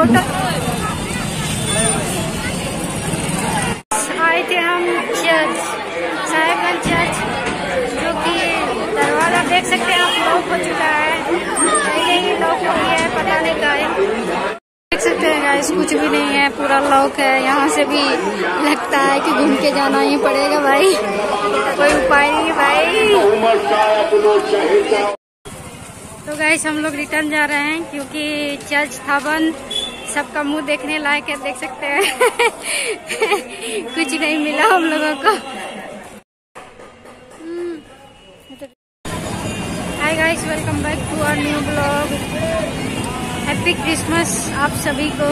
Photo आए थे हम चर्च, साहिबगंज चर्च, जो कि दरवाजा देख सकते हैं आप, लॉक हो चुका है, पहले ही लॉक हो गया है, पता नहीं क्या है। देख सकते हैं गाइस, कुछ भी नहीं है, पूरा लॉक है। यहाँ से भी लगता है कि घूम के जाना ही पड़ेगा भाई, कोई उपाय नहीं है भाई। तो गाइस हम लोग रिटर्न जा रहे हैं क्योंकि चर्च था बंद, सबका मुंह देखने लायक है, देख सकते हैं। कुछ नहीं मिला हम लोगों को। Hi guys, welcome back to our new blog. Happy Christmas आप सभी को।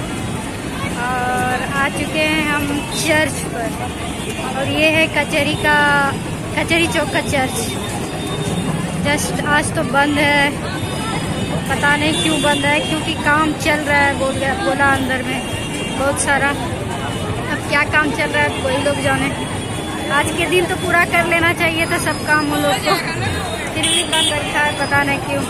और आ चुके हैं हम चर्च पर, और ये है कचहरी चौक का चर्च। जस्ट आज तो बंद है, पता नहीं क्यों बंद है, क्योंकि काम चल रहा है बोला अंदर में बहुत सारा। अब क्या काम चल रहा है कोई लोग जाने। आज के दिन तो पूरा कर लेना चाहिए था सब काम उन लोग को, फिर भी बंद रखा है, पता नहीं क्यों।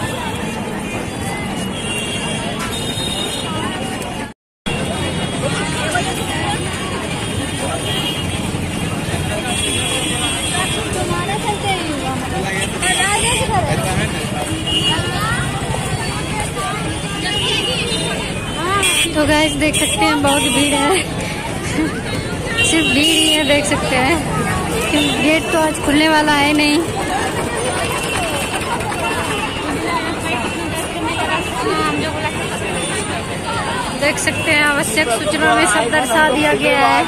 तो गाइस देख सकते हैं बहुत भीड़ है, सिर्फ भीड़ ही है, देख सकते हैं, क्योंकि गेट तो आज खुलने वाला है नहीं। देख सकते हैं आवश्यक सूचना में सब दर्शा दिया गया है।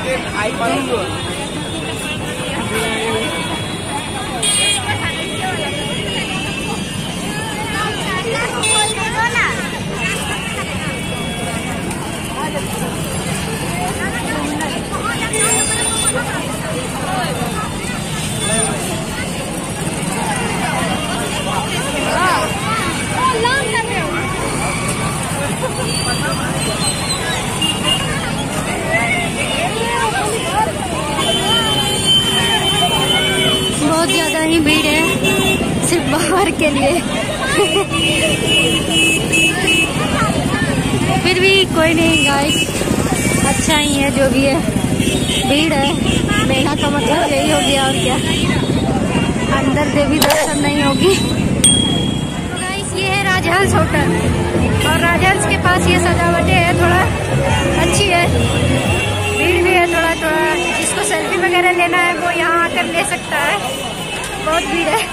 बहुत ज्यादा ही भीड़ है सिर्फ बाहर के लिए। फिर भी कोई नहीं गाइस, अच्छा ही है जो भी है। भीड़ है, मेला का मतलब यही हो गया, और क्या, अंदर देवी दर्शन नहीं होगी। तो गाइस ये है राजहंस होटल, और राजहंस के पास ये सजावटें है, थोड़ा अच्छी है। भीड़ भी है थोड़ा, जिसको सेल्फी वगैरह लेना है वो यहाँ आकर ले सकता है, बहुत भीड़ है।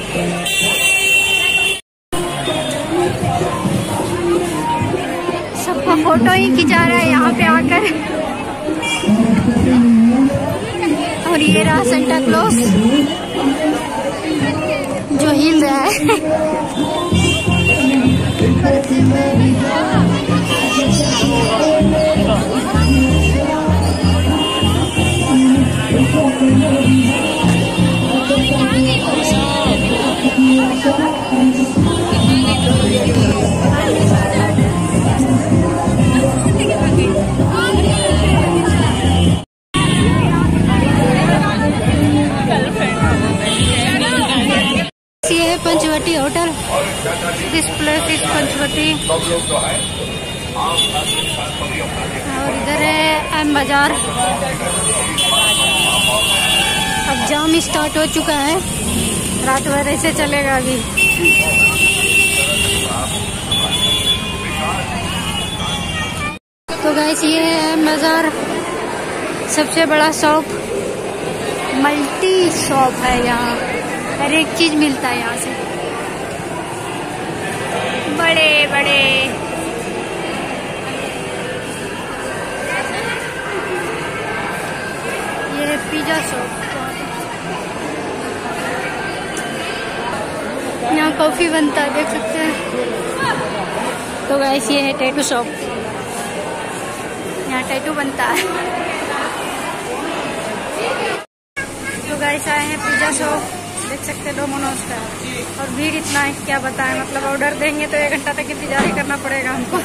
सबका फोटो ही खिंचा रहा है यहाँ पे आकर। और ये रहा सेंटा क्लॉज जो हिल रहा है। ये है Panchavati hotel, this place is Panchavati. और इधर है एम बाजार। अब जाम स्टार्ट हो चुका है, रात भर ऐसे चलेगा अभी। तो गाइस ये है एम बाजार, सबसे बड़ा शॉप, मल्टी शॉप है यहाँ, हर एक चीज मिलता है यहाँ से, बड़े बड़े। ये है पिज्जा शॉप, यहाँ कॉफी बनता है, देख सकते हैं। तो गाइस ये है टैटू शॉप, यहाँ टैटू बनता है। तो गाइस आए हैं पिज्जा शॉप, देख सकते हैं डोमिनोज का। और भीड़ इतना है क्या बताएं, मतलब ऑर्डर देंगे तो 1 घंटा तक इंतजार ही करना पड़ेगा हमको।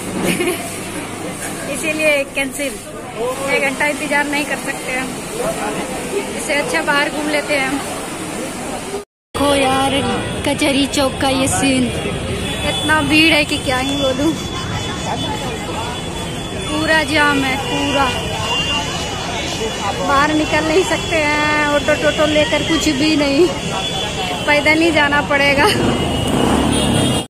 इसीलिए कैंसिल, 1 घंटा इंतजार नहीं कर सकते हम, इससे अच्छा बाहर घूम लेते हैं हम। देखो यार कचहरी चौक का ये सीन, इतना भीड़ है कि क्या ही बोलूं। पूरा जाम है, पूरा बाहर निकल नहीं सकते हैं, ऑटो टोटो लेकर कुछ भी नहीं, पैदल ही जाना पड़ेगा।